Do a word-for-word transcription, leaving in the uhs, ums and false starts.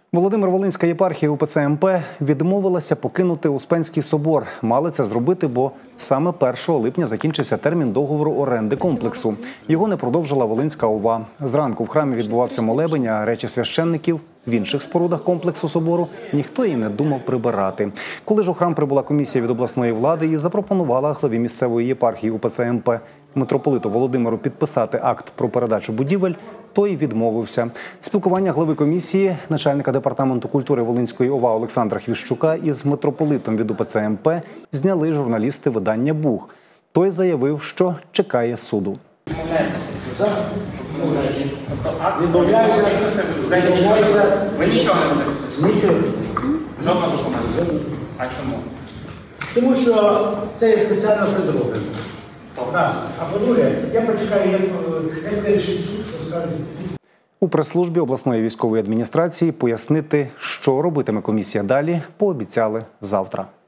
Володимир-Волинська єпархія УПЦ ем пе відмовилася покинути Успенський собор. Мали це зробити, бо саме першого липня закінчився термін договору оренди комплексу. Його не продовжила Волинська ОВА. Зранку в храмі відбувався молебень, а речі священників в інших спорудах комплексу собору ніхто і не думав прибирати. Коли ж у храм прибула комісія від обласної влади і запропонувала главі місцевої єпархії УПЦ ем пе митрополиту Володимиру підписати акт про передачу будівель, той відмовився. Спілкування глави комісії, начальника департаменту культури Волинської ОВА Олександра Хвіщука із митрополитом від УПЦ ем пе зняли журналісти видання «Буг». Той заявив, що чекає суду. Ви нічого не будете підписувати? Нічого. Жодного документу? А чому? Тому що це є спеціально все зроблено. Раз. А по-друге, я почекаю, як, як вирішить суд, що скажуть. У прес-службі обласної військової адміністрації пояснити, що робитиме комісія далі, пообіцяли завтра.